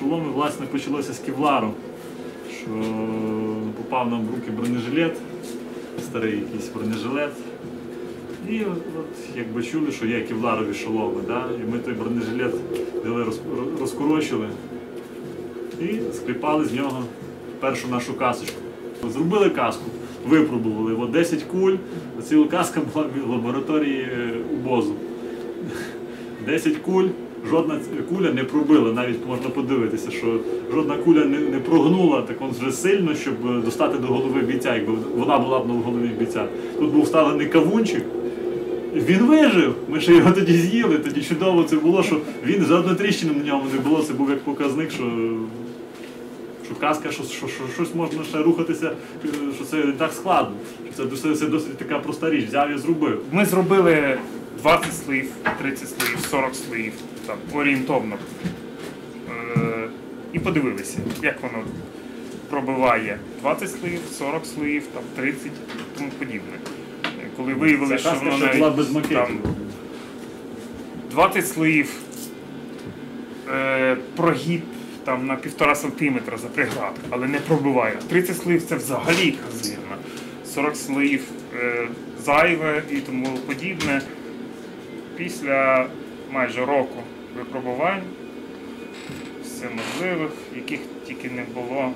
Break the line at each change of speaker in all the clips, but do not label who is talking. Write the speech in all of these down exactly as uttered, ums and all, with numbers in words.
Шоломи, власне, почалося з кевлару, що попав нам в руки бронежилет, старий якийсь бронежилет. І от, якби чули, що є кевларові шоломи, да? І ми той бронежилет взяли, розкорочили і склепали з нього першу нашу касочку. Зробили каску, випробували. От десять куль, ціла каска була в лабораторії УБОЗу. десять куль, жодна куля не пробила, навіть можна подивитися, що жодна куля не, не прогнула так он вже сильно, щоб достати до голови бійця, якби вона була б на голові бійця. Тут був вставлений кавунчик, він вижив, ми ще його тоді з'їли, тоді чудово це було, що він жодної тріщини на ньому не було, це був як показник, що що казка, що, що, що щось можна ще рухатися, що це не так складно, що це, це, це досить така проста річ, взяв і зробив.
Ми зробили двадцять слоїв, тридцять слоїв, сорок слоїв, там, орієнтовно. Е, і подивилися, як воно пробиває двадцять слоїв, сорок слоїв, там, тридцять і тому подібне. Коли виявили, що воно навіть там, двадцять слоїв, е, прогиб там, на півтора сантиметра за приград, але не пробиває. тридцять слоїв це взагалі казирно. сорок слоїв е, зайве і тому подібне. Після майже року випробувань, всеможливих, яких тільки не було,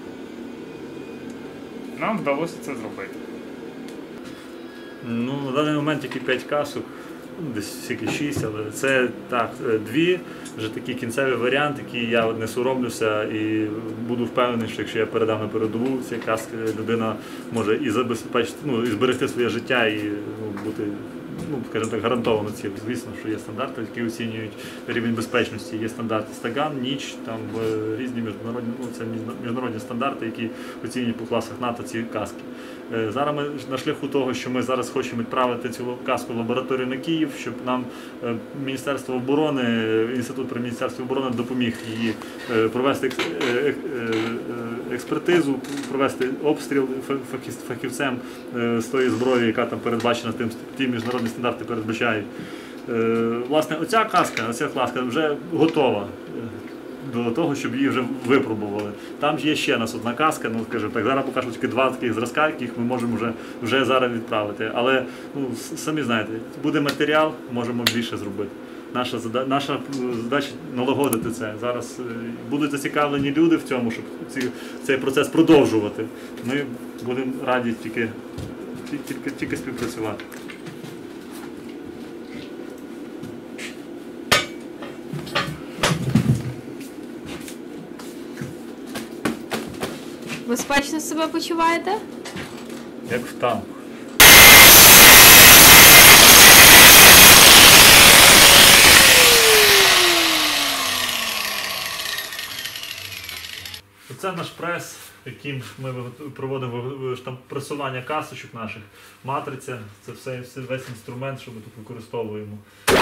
нам вдалося це зробити.
Ну, на даний момент тільки п'ять касок, десь всякі шість, але це так, дві, вже такий кінцевий варіант, який я не соромлюся і буду впевнений, що якщо я передам на передову ці каски, людина може і забезпечити, ну, і зберегти своє життя і ну, бути, ну, скажімо так, гарантовано цілим. Звісно, що є стандарти, які оцінюють рівень безпечності. Є стандарти Стаган, ніч, там різні міжнародні, ну, це міжнародні стандарти, які оцінюють по класах НАТО ці каски. Зараз ми на шляху того, що ми зараз хочемо відправити цю каску в лабораторію на Київ, щоб нам Міністерство оборони, Інститут при Міністерстві оборони допоміг її провести експертизу, провести обстріл фахівцем з тої зброї, яка там передбачена, тим, ті міжнародні стандарти передбачають. Власне, оця каска, оця каска вже готова до того, щоб її вже випробували. Там є ще нас одна каска, ну, скажімо так, зараз покажу тільки два таких зразка, яких ми можемо вже, вже зараз відправити. Але, ну, самі знаєте, буде матеріал, можемо більше зробити. Наша задача, наша задача налагодити це. Зараз будуть зацікавлені люди в цьому, щоб ці, цей процес продовжувати. Ми будемо раді тільки, тільки, тільки співпрацювати.
Безпечно себе почуваєте?
Як в танку. Це наш прес, яким ми проводимо пресування касочок наших, матриця, це все, все, весь інструмент, що ми тут використовуємо.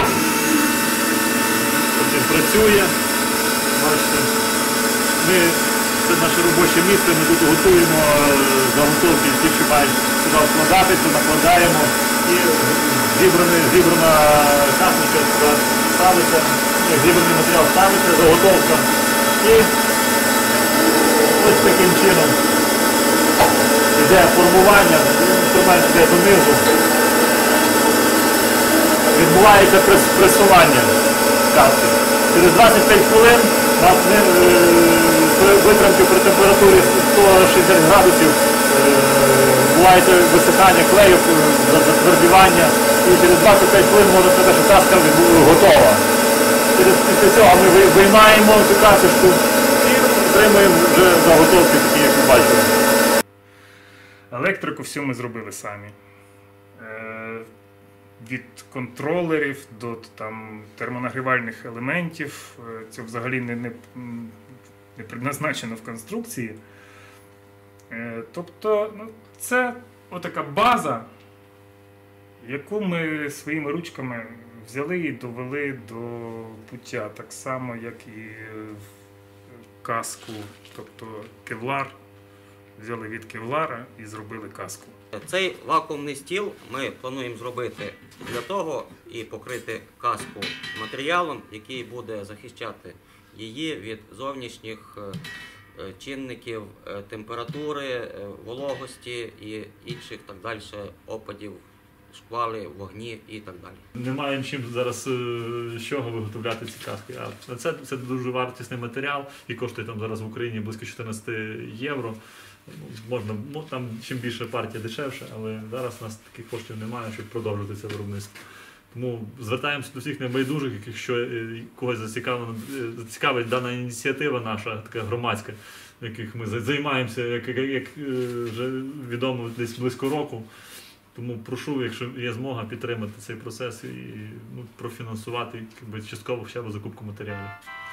Потім працює, бачите, ми, це наше робоче місце, ми тут готуємо заготовки, ті, що мають сюди вкладатися, накладаємо і зібрана, зібрана касочка сюди ставиться, зібраний матеріал ставиться, заготовка. І ось таким чином йде формування, інструмент йде донизу, відбувається прес, пресування каски. Через двадцять п'ять хвилин у нас при витримці при температурі сто шістдесят градусів відбувається висихання клею, затвердівання, і через двадцять п'ять хвилин можна сказати, що каска готова. Через, після цього ми виймаємо цю касочку і отримуємо вже заготовки такі, як ви бачили.
Електрику всю ми зробили самі. Е, від контролерів до там, термонагрівальних елементів. Це взагалі не, не, не предназначено в конструкції. Е, тобто, ну, це отака база, яку ми своїми ручками взяли і довели до пуття, так само, як і каску, тобто кевлар, взяли від кевлара і зробили каску.
Цей вакуумний стіл ми плануємо зробити для того і покрити каску матеріалом, який буде захищати її від зовнішніх е, е, чинників е, температури, е, вологості і інших так далі опадів, шквали, вогні і так далі.
Немає чим зараз е, з чого виготовляти ці каски. А це, це дуже вартісний матеріал і коштує там зараз в Україні близько чотирнадцять євро. Ну, можна, ну, там чим більше партія дешевше, але зараз у нас таких коштів немає, щоб продовжити це виробництво. Тому звертаємося до всіх небайдужих, якщо е, когось зацікавлено, е, зацікавить дана ініціатива наша, така громадська, яких ми займаємося, як, як, як е, вже відомо, десь близько року. Тому прошу, якщо є змога, підтримати цей процес і ну, профінансувати якби, частково ще закупку матеріалів.